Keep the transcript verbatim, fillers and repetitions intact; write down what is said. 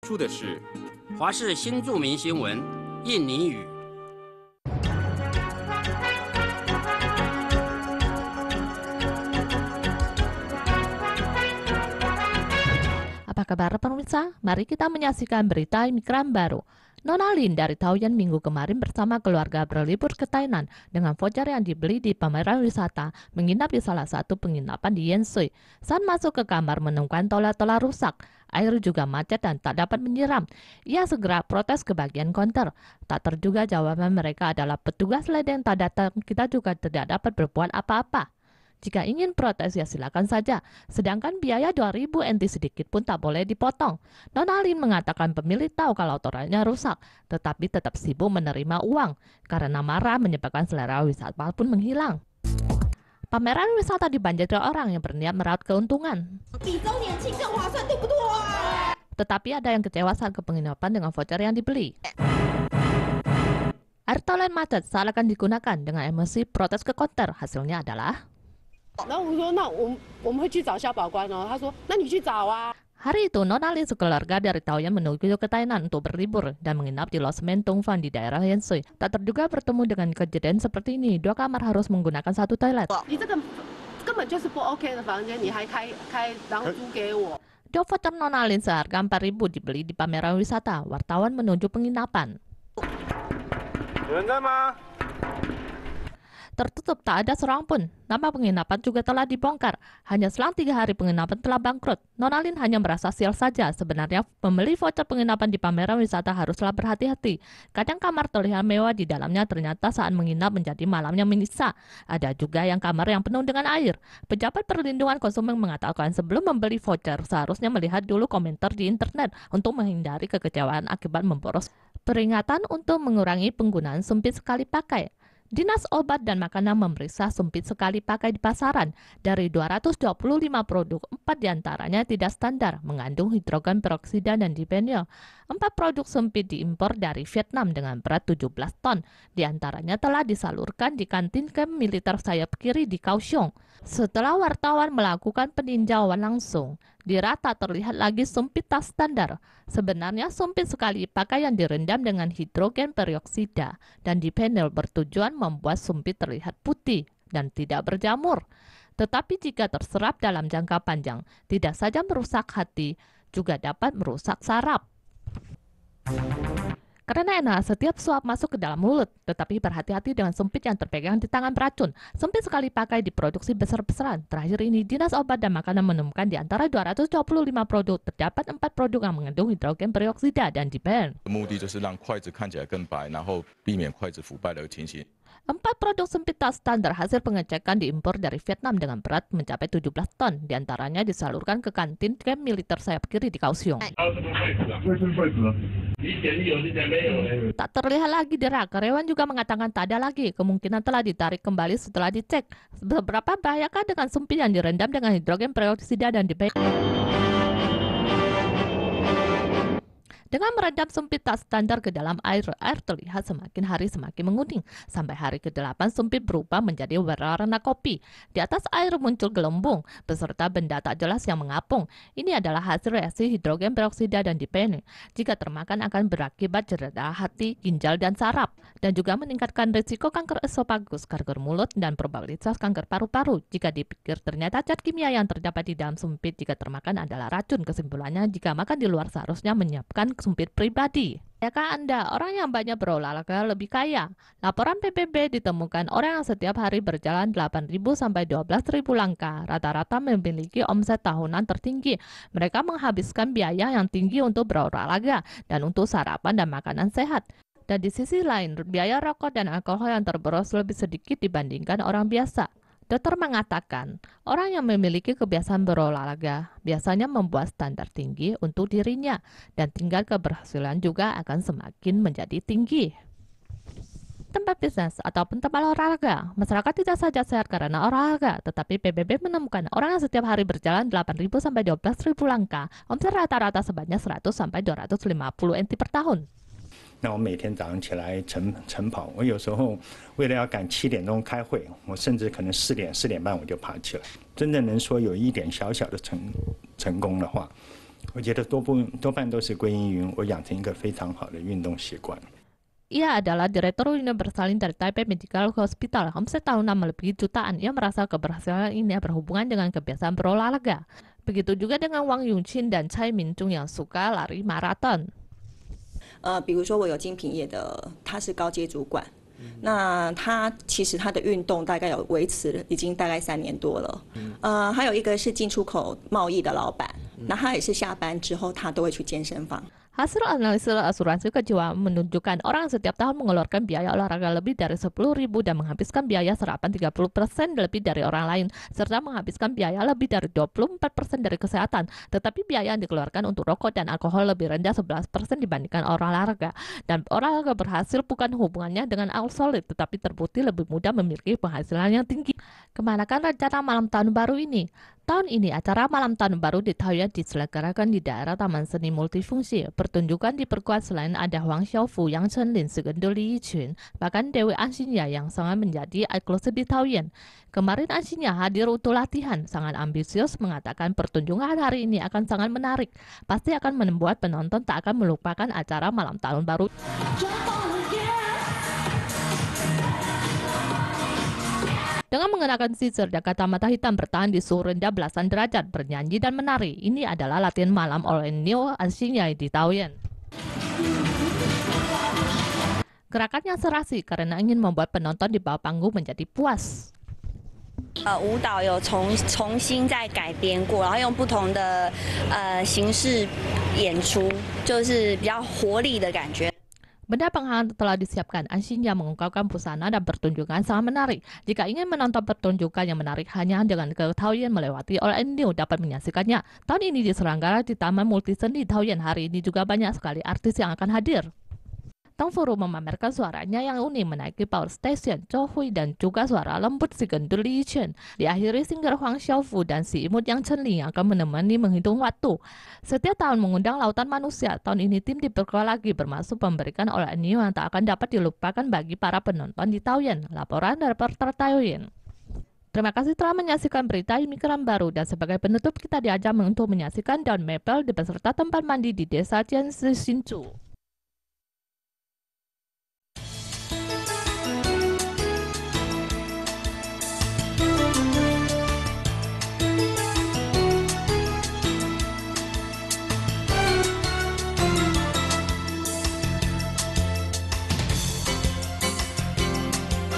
出的是华视新著名新闻印尼语。 Apa kabar pemirsa? Mari kita menyaksikan berita migran baru. Nona Lin dari Taoyuan minggu kemarin bersama keluarga berlibur ke Thailand dengan voucher yang dibeli di pameran wisata, menginap di salah satu penginapan di Yen Sui. Saat masuk ke kamar menemukan toilet-toilet rusak, air juga macet dan tak dapat menyiram. Ia segera protes ke bagian konter. Tak terduga jawaban mereka adalah petugas ledeng tak datang, kita juga tidak dapat berbuat apa-apa. Jika ingin protes ya silakan saja, sedangkan biaya dua ribu N T sedikit pun tak boleh dipotong. Nona Lin mengatakan pemilik tahu kalau toiletnya rusak, tetapi tetap sibuk menerima uang, karena marah menyebabkan selera wisata pun menghilang. Pameran wisata dibanjiri orang yang berniat meraup keuntungan. Tetapi ada yang kecewa saat ke penginapan dengan voucher yang dibeli. Air toilet macet saat akan digunakan dengan emosi protes ke konter, hasilnya adalah hari itu, Nona Lin sekeluarga dari Taoyuan menuju ke Thailand untuk berlibur dan menginap di Los Mentong Fan di daerah Yen Sui. Tak terduga bertemu dengan kejadian seperti ini, dua kamar harus menggunakan satu toilet. Dua voucher Nona Lin seharga empat ribu dibeli di pameran wisata. Wartawan menuju penginapan. Tertutup, tak ada seorang pun. Nama penginapan juga telah dibongkar. Hanya selang tiga hari penginapan telah bangkrut. Nona Lin hanya merasa sial saja. Sebenarnya pembeli voucher penginapan di pameran wisata haruslah berhati-hati. Kadang kamar terlihat mewah, di dalamnya ternyata saat menginap menjadi malamnya menyiksa. Ada juga yang kamar yang penuh dengan air. Pejabat perlindungan konsumen mengatakan sebelum membeli voucher seharusnya melihat dulu komentar di internet untuk menghindari kekecewaan akibat memboros. Peringatan untuk mengurangi penggunaan sumpit sekali pakai. Dinas Obat dan Makanan memeriksa sumpit sekali pakai di pasaran. Dari dua ratus dua puluh lima produk, empat diantaranya tidak standar, mengandung hidrogen peroksida dan dibenil. Empat produk sumpit diimpor dari Vietnam dengan berat tujuh belas ton. Di antaranya telah disalurkan di kantin kamp militer sayap kiri di Kaohsiung. Setelah wartawan melakukan peninjauan langsung, dirata terlihat lagi sumpit tak standar. Sebenarnya sumpit sekali pakai yang direndam dengan hidrogen peroksida dan dibenil bertujuan membuat sumpit terlihat putih dan tidak berjamur. Tetapi jika terserap dalam jangka panjang, tidak saja merusak hati, juga dapat merusak saraf. Karena enak, setiap suap masuk ke dalam mulut, tetapi berhati-hati dengan sumpit yang terpegang di tangan beracun. Sumpit sekali pakai diproduksi besar-besaran. Terakhir ini, Dinas Obat dan Makanan menemukan di antara dua ratus dua puluh lima produk, terdapat empat produk yang mengandung hidrogen peroksida dan dibenil. Empat produk sumpit tak standar hasil pengecekan diimpor dari Vietnam dengan berat mencapai tujuh belas ton. Di antaranya disalurkan ke kantin kamp militer sayap kiri di Kaohsiung. Tak terlihat lagi derak. Karyawan juga mengatakan tak ada lagi. Kemungkinan telah ditarik kembali setelah dicek. Seberapa bahayakah dengan sumpit yang direndam dengan hidrogen peroksida dan dibenil? Dengan merendam sumpit tak standar ke dalam air, air terlihat semakin hari semakin menguning. Sampai hari kedelapan sumpit berubah menjadi berwarna kopi. Di atas air muncul gelembung, beserta benda tak jelas yang mengapung. Ini adalah hasil reaksi hidrogen peroksida dan dibenil. Jika termakan akan berakibat cedera hati, ginjal, dan saraf. Dan juga meningkatkan risiko kanker esofagus, kanker mulut, dan probabilitas kanker paru-paru. Jika dipikir ternyata zat kimia yang terdapat di dalam sumpit jika termakan adalah racun. Kesimpulannya, jika makan di luar seharusnya menyiapkan sumpit pribadi. Yakah Anda orang yang banyak berolahraga lebih kaya? Laporan P B B ditemukan orang yang setiap hari berjalan delapan ribu sampai dua belas ribu langkah. Rata-rata memiliki omset tahunan tertinggi. Mereka menghabiskan biaya yang tinggi untuk berolahraga dan untuk sarapan dan makanan sehat. Dan di sisi lain, biaya rokok dan alkohol yang terboros lebih sedikit dibandingkan orang biasa. Dokter mengatakan, orang yang memiliki kebiasaan berolahraga biasanya membuat standar tinggi untuk dirinya dan tingkat keberhasilan juga akan semakin menjadi tinggi. Tempat bisnis ataupun tempat olahraga, masyarakat tidak saja sehat karena olahraga, tetapi P B B menemukan orang yang setiap hari berjalan delapan ribu sampai dua belas ribu langkah, omset rata-rata sebanyak seratus sampai dua ratus lima puluh N T per tahun. 那我每天早上起来晨晨跑，我有时候为了要赶七点钟开会，我甚至可能四点四点半我就爬起来。真正能说有一点小小的成成功的话， 我觉得多部多半都是归因于我养成一个非常好的运动习惯。 Ia adalah Direktur Universalin dari Taipei Medical Hospital. Omset tahunan melebihi jutaan. Ia merasa keberhasilan ini berhubungan dengan kebiasaan berolahraga. Begitu juga dengan Wang Yongqing dan Cai Minzhong yang suka lari maraton. 呃，比如说我有精品业的，他是高阶主管，那他其实他的运动大概有维持已经大概三年多了。呃，还有一个是进出口贸易的老板，那他也是下班之后他都会去健身房。 Hasil analisis asuransi kejiwaan menunjukkan orang setiap tahun mengeluarkan biaya olahraga lebih dari sepuluh ribu dan menghabiskan biaya serapan tiga puluh persen lebih dari orang lain, serta menghabiskan biaya lebih dari dua puluh empat persen dari kesehatan. Tetapi biaya yang dikeluarkan untuk rokok dan alkohol lebih rendah sebelas persen dibandingkan olahraga. Dan olahraga berhasil bukan hubungannya dengan sulit, tetapi terbukti lebih mudah memiliki penghasilan yang tinggi. Kemanakan rencana malam tahun baru ini? Tahun ini acara malam tahun baru di Taoyuan diselenggarakan di daerah Taman Seni Multifungsi. Pertunjukan diperkuat selain ada Huang Xiaofu, Yang Chenlin, Segendo Li Yiqun, bahkan Dewi Anxinya yang sangat menjadi eksklusif di Taoyuan. Kemarin Anxinya hadir untuk latihan, sangat ambisius mengatakan pertunjukan hari ini akan sangat menarik. Pasti akan membuat penonton tak akan melupakan acara malam tahun baru. Dengan mengenakan sisir dan kacamata hitam bertahan di suhu rendah belasan derajat, bernyanyi dan menari. Ini adalah latihan malam oleh Neo Anxinya di Taoyuan. Gerakannya serasi karena ingin membuat penonton di bawah panggung menjadi puas. 呃，舞蹈有重重新再改编过，然后用不同的呃形式演出，就是比较活力的感觉。 Benda penghangat telah disiapkan. Anxinya mengungkapkan busana dan pertunjukan sangat menarik. Jika ingin menonton pertunjukan yang menarik hanya dengan ke Taoyuan melewati All and New dapat menyaksikannya. Tahun ini diselenggarakan di Taman Multiseni Taoyuan. Hari ini juga banyak sekali artis yang akan hadir. Tang Furu memamerkan suaranya yang unik menaiki Power Station, Zhou Hui dan juga suara lembut si gendul Li Yiqun. Diakhiri singer Huang Xiaofu dan si imut Yang Chenlin yang akan menemani menghitung waktu. Setiap tahun mengundang lautan manusia, tahun ini tim diperkuat lagi bermaksud memberikan all-new yang tak akan dapat dilupakan bagi para penonton di Taoyuan. Laporan dari reporter Taoyuan. Terima kasih telah menyaksikan berita imigran baru dan sebagai penutup kita diajak untuk menyaksikan daun maple di beserta tempat mandi di desa Jianzi Hsinchu.